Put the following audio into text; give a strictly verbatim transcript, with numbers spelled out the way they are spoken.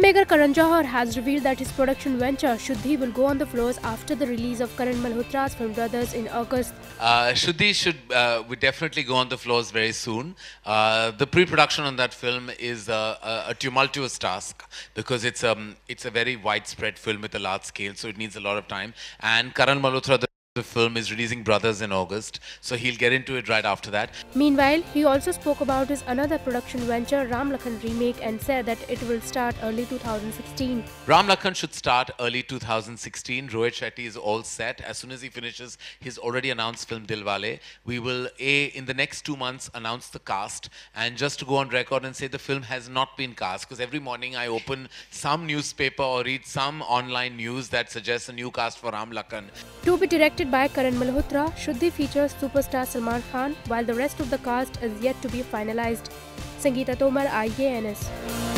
Filmmaker Karan Johar has revealed that his production venture Shuddhi will go on the floors after the release of Karan Malhotra's film Brothers in August. Uh, Shuddhi should uh, we definitely go on the floors very soon. Uh, the pre-production on that film is uh, a, a tumultuous task because it's um it's a very widespread film with a large scale, so it needs a lot of time. And Karan Malhotra, the The film, is releasing Brothers in August, so he'll get into it right after that. Meanwhile, he also spoke about his another production venture, Ram Lakhan remake, and said that it will start early two thousand sixteen. Ram Lakhan should start early two thousand sixteen. Rohit Shetty is all set. As soon as he finishes his already announced film Dilwale, we will, a in the next two months, announce the cast. And just to go on record and say the film has not been cast, because every morning I open some newspaper or read some online news that suggests a new cast for Ram Lakhan. To be directed by Karan Malhotra, Shuddhi features superstar Salman Khan, while the rest of the cast is yet to be finalized. Sangeeta Tomar, I A N S.